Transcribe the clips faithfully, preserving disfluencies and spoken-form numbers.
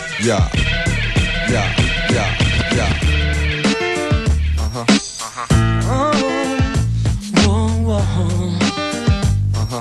Yeah, yeah, yeah, yeah. Uh-huh, uh-huh. Oh, whoa, whoa. Uh-huh.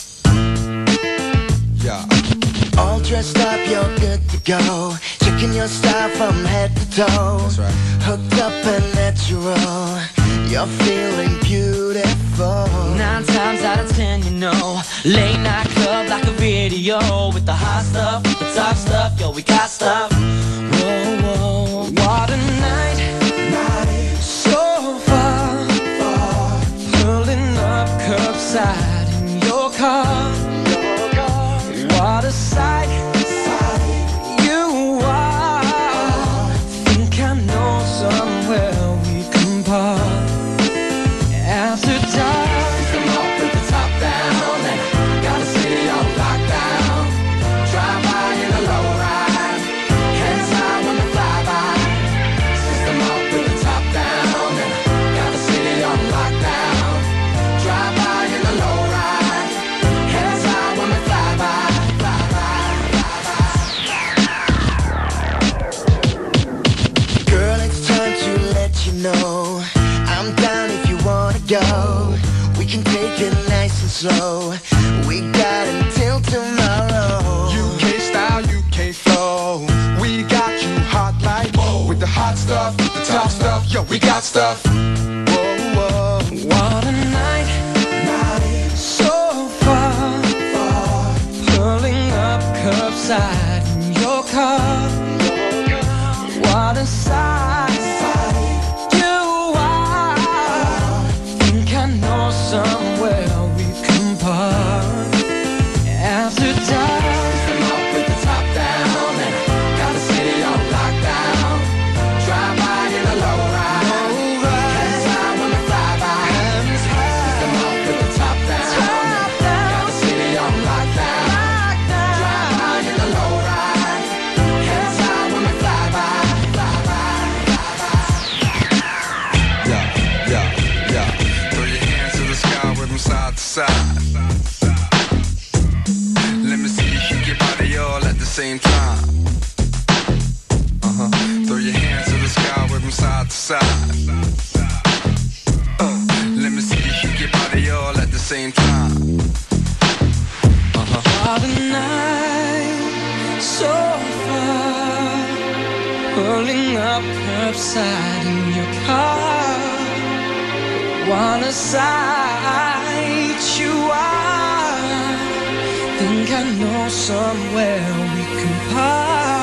Yeah. All dressed up, you're good to go. Checking your style from head to toe. That's right. Hooked up and natural. You're feeling beautiful. Nine times out of ten, you know, late night club like a video with the hot stuff, with the top stuff, yo, we got stuff. Whoa, whoa, what a night, night. So far, far, pulling up curbside in your car, your car. What a sight, sight you are. Think I know somewhere we can park. After dark, come up with the top down, and I got the city on lockdown. Drive by in a low ride, hands high when we fly by. System up with the top down, and I got the city on lockdown. Drive by in a low ride, hands high when we fly by, fly by, fly by. Girl, it's time to let you know I'm down if you wanna go. We can take it nice and slow. We got until tomorrow. U K style, U K flow. We got you hot like whoa. With the hot stuff, with the top stuff. Yo, we got stuff. Whoa, whoa. What a night, night. So far, far, pulling up curbside in your car. What a sight, you are. Think I know somewhere we can park. After dark, come up with the top down, and I got the city on lockdown. Drive by in a low ride, hands high when we fly by. Come up with the top down, and I got the city on lockdown. Drive by in a low ride, hands high when we fly by, fly by, fly by. Yeah, yeah, yeah. Throw your hands to the sky with them side to side. Let me see you shake your body all at the same time. Uh-huh. Throw your hands to the sky with them side to side. Uh, let me see you shake your body all at the same time. Uh-huh. What a night, so far, pulling up curbside in your car. What a sight you are. Think I know somewhere we can park.